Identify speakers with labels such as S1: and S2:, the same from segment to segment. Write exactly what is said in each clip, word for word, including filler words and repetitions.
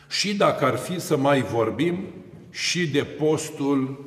S1: Și dacă ar fi să mai vorbim și de postul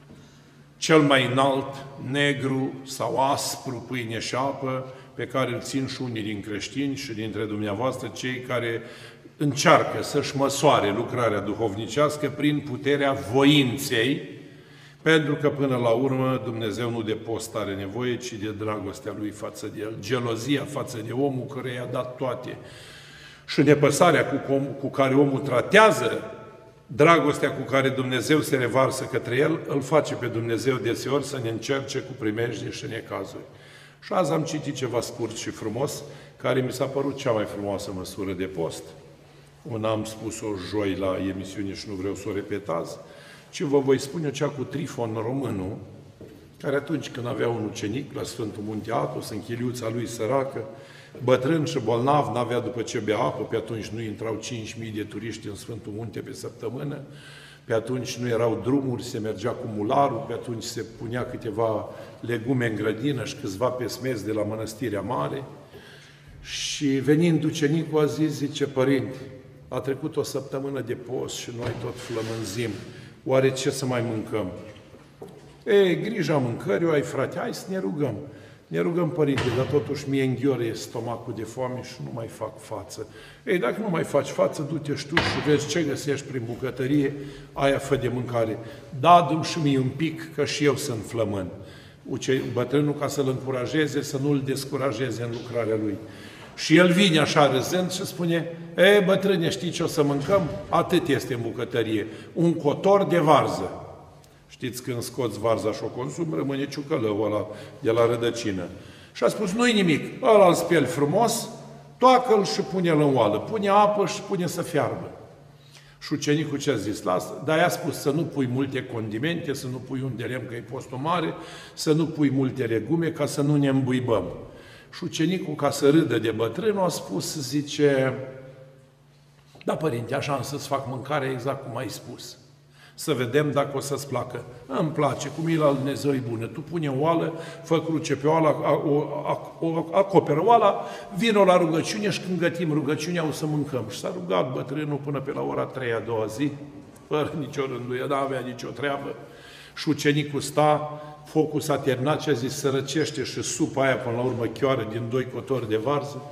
S1: cel mai înalt, negru sau aspru, pâine și apă, pe care îl țin și unii din creștini și dintre dumneavoastră, cei care încearcă să-și măsoare lucrarea duhovnicească prin puterea voinței, pentru că până la urmă Dumnezeu nu de post are nevoie, ci de dragostea Lui față de El, gelozia față de omul care i-a dat toate și nepăsarea cu, cu care omul tratează, dragostea cu care Dumnezeu se revarsă către El, îl face pe Dumnezeu deseori să ne încerce cu primejde și necazuri. Și azi am citit ceva scurt și frumos, care mi s-a părut cea mai frumoasă măsură de post. Una am spus-o joi la emisiune și nu vreau să o repetați, ci vă voi spune cea cu Trifon Românul, care atunci când avea un ucenic la Sfântul Munte Atos, în chiliuța lui săracă, bătrân și bolnav, n-avea după ce bea apă, pe atunci nu intrau cinci mii de turiști în Sfântul Munte pe săptămână, pe atunci nu erau drumuri, se mergea cu mularul, pe atunci se punea câteva legume în grădină și câțiva pesmezi de la Mănăstirea Mare. Și venind ucenicul a zis, zice, părinte, a trecut o săptămână de post și noi tot flămânzim, oare ce să mai mâncăm? Ei, grija mâncării o ai, frate, hai să ne rugăm. Ne rugăm, părinte, dar totuși mie înghiore stomacul de foame și nu mai fac față. Ei, dacă nu mai faci față, du-te și tu și vezi ce găsești prin bucătărie, aia fă de mâncare. Da, du-mi și mie un pic, că și eu sunt flămân. Uce, bătrânul, ca să-l încurajeze, să nu-l descurajeze în lucrarea lui. Și el vine așa râzând și spune, e, bătrâne, știi ce o să mâncăm? Atât este în bucătărie. Un cotor de varză. Știți, când scoți varza și o consum, rămâne ciucălăul ăla de la rădăcină. Și a spus, nu-i nimic, ăla îl speli frumos, toacă-l și pune-l în oală, pune apă și pune să fiarbă. Și ucenicul ce a zis? Lasă, dar i-a spus să nu pui multe condimente, să nu pui un de lemn, că e postul mare, să nu pui multe legume, ca să nu ne îmbuibăm. Și ucenicul, ca să râdă de bătrânul, a spus, zice, da, părinte, așa am să-ți fac mâncarea exact cum ai spus. Să vedem dacă o să-ți placă. Îmi place, cu mila lui Dumnezeu e bună. Tu pune o oală, fă cruce pe oală, o, o, acoperă oala, vină la rugăciune și când gătim rugăciunea o să mâncăm. Și s-a rugat bătrânul până pe la ora trei a doua zi, fără nicio rânduie, n-avea nicio treabă. Și ucenicul sta, focul s-a terminat și a zis, sărăcește și supa aia până la urmă chioară din doi cotori de varză.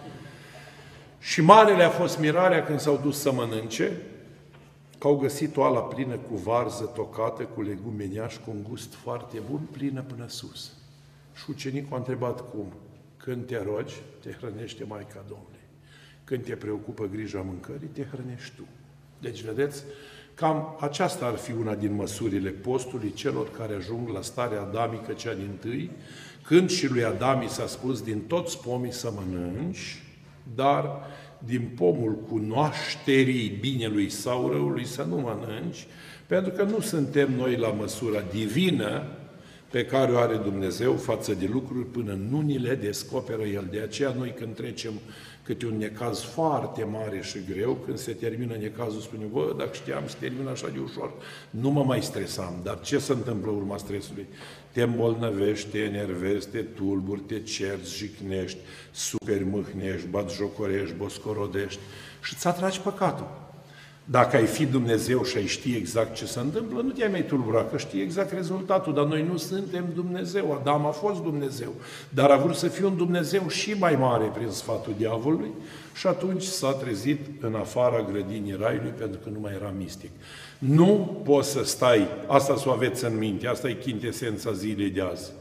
S1: Și marele a fost mirarea când s-au dus să mănânce, că au găsit oala plină cu varză tocată, cu legume neași, cu un gust foarte bun, plină până sus. Și ucenicul a întrebat cum? Când te rogi, te hrănește Maica Domnului. Când te preocupă grija mâncării, te hrănești tu. Deci, vedeți, cam aceasta ar fi una din măsurile postului celor care ajung la starea adamică cea dintâi, când și lui Adam i s-a spus din toți pomii să mănânci, dar din pomul cunoașterii binelui sau răului să nu mănânci, pentru că nu suntem noi la măsura divină pe care o are Dumnezeu față de lucruri până nu ni le descoperă El. De aceea noi când trecem câte un necaz foarte mare și greu, când se termină necazul, spunem, bă, dacă știam să termină așa de ușor, nu mă mai stresam. Dar ce se întâmplă urma stresului? Te îmbolnăvești, te enervezi, te tulburi, te cerți, jicnești, supermâhnești, batjocorești, boscorodești și îți atragi păcatul. Dacă ai fi Dumnezeu și ai ști exact ce se întâmplă, nu te-ai mai tulbura, că știi exact rezultatul, dar noi nu suntem Dumnezeu. Adam a fost Dumnezeu, dar a vrut să fie un Dumnezeu și mai mare prin sfatul diavolului și atunci s-a trezit în afara grădinii Raiului pentru că nu mai era mistic. Nu poți să stai, asta să o aveți în minte, asta e chintesența zilei de azi.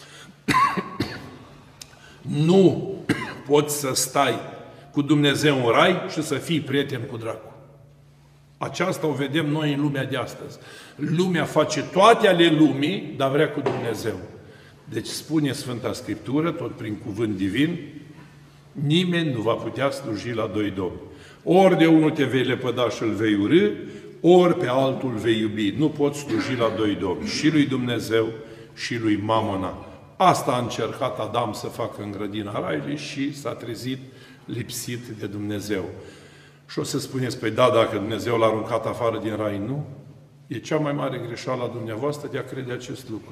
S1: Nu poți să stai cu Dumnezeu în rai și să fii prieten cu dracu. Aceasta o vedem noi în lumea de astăzi. Lumea face toate ale lumii, dar vrea cu Dumnezeu. Deci spune Sfânta Scriptură, tot prin cuvânt divin, nimeni nu va putea sluji la doi domni. Ori de unul te vei lepăda și îl vei urî, ori pe altul vei iubi. Nu poți sluji la doi domni, și lui Dumnezeu și lui Mamona. Asta a încercat Adam să facă în grădina Raiului și s-a trezit lipsit de Dumnezeu. Și o să spuneți, păi da, dacă Dumnezeu l-a aruncat afară din Rai, nu? E cea mai mare greșeală a dumneavoastră de a crede acest lucru.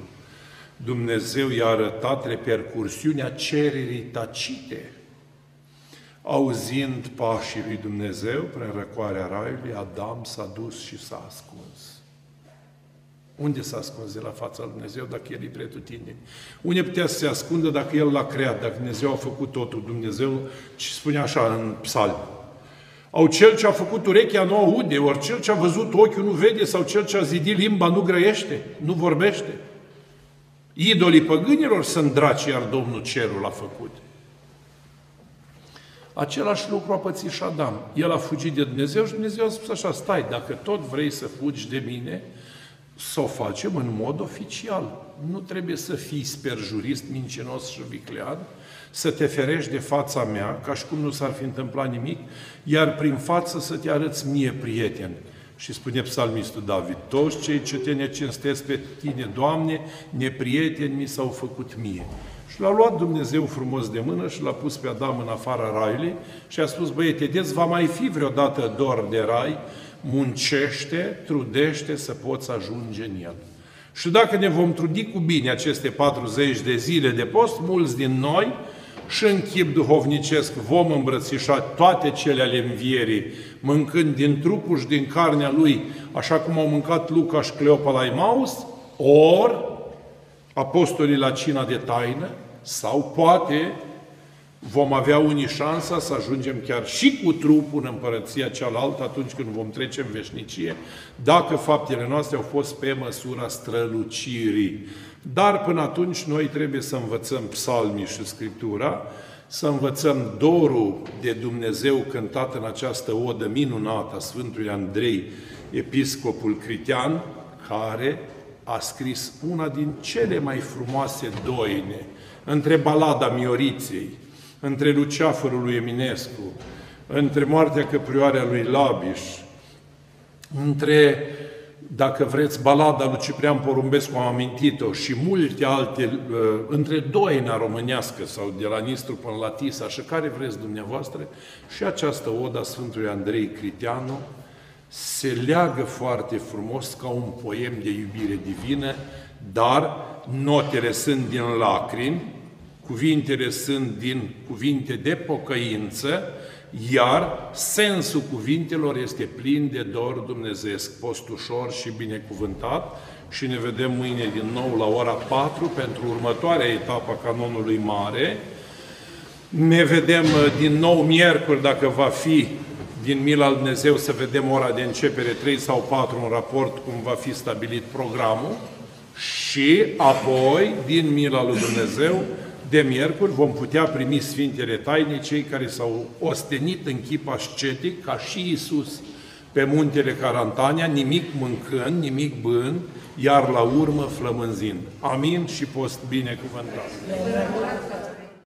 S1: Dumnezeu i-a arătat repercursiunea cererii tacite. auzind pașii lui Dumnezeu prin răcoarea raiului, Adam s-a dus și s-a ascuns. Unde s-a ascuns de la fața lui Dumnezeu dacă El e pretutindeni? Unde putea să se ascundă dacă El l-a creat, dacă Dumnezeu a făcut totul? Dumnezeu, și spune așa în Psalm, au cel ce a făcut urechea nu aude, ori cel ce a văzut ochiul nu vede, sau cel ce a zidit limba nu grăiește, nu vorbește. Idolii păgânilor sunt draci, iar Domnul cerul a făcut. Același lucru a pățit și Adam. El a fugit de Dumnezeu și Dumnezeu a spus așa, stai, dacă tot vrei să fugi de mine, să o facem în mod oficial. Nu trebuie să fii sperjurist, mincinos și viclean, să te ferești de fața mea, ca și cum nu s-ar fi întâmplat nimic, iar prin față să te arăți mie prieten. Și spune psalmistul David, toți cei ce te necinstesc pe tine, Doamne, neprieteni mi s-au făcut mie. Și l-a luat Dumnezeu frumos de mână și l-a pus pe Adam în afara raiului și a spus, băiete, de-ți va mai fi vreodată dor de rai, muncește, trudește să poți ajunge în el. Și dacă ne vom trudi cu bine aceste patruzeci de zile de post, mulți din noi și în chip duhovnicesc vom îmbrățișa toate cele ale învierii, mâncând din trupul și din carnea lui, așa cum au mâncat Luca și Cleopa la Emaus, ori apostolii la cina de taină, sau poate vom avea unii șansa să ajungem chiar și cu trupul în împărăția cealaltă atunci când vom trece în veșnicie, dacă faptele noastre au fost pe măsura strălucirii. Dar până atunci noi trebuie să învățăm psalmii și Scriptura, să învățăm dorul de Dumnezeu cântat în această odă minunată a Sfântului Andrei, episcopul critean, care a scris una din cele mai frumoase doine între balada Mioriței, între Luceafărul lui Eminescu, între Moartea Căprioarea lui Labiș, între, dacă vreți, balada lui Ciprian Porumbescu, am amintit-o, și multe alte, între doina românească sau de la Nistru până la Tisa, și care vreți dumneavoastră, și această oda Sfântului Andrei Criteanu se leagă foarte frumos ca un poem de iubire divină, dar notele sunt din lacrimi, cuvintele sunt din cuvinte de pocăință, iar sensul cuvintelor este plin de dor dumnezeiesc, postușor și binecuvântat. Și ne vedem mâine din nou la ora patru pentru următoarea etapă a canonului mare. Ne vedem din nou miercuri, dacă va fi din mila lui Dumnezeu, să vedem ora de începere trei sau patru în raport cum va fi stabilit programul. Și apoi, din mila lui Dumnezeu, de miercuri vom putea primi Sfintele Taine, cei care s-au ostenit în chip ascetic, ca și Iisus, pe muntele Carantania, nimic mâncând, nimic bând, iar la urmă flămânzind. Amin și post binecuvântat!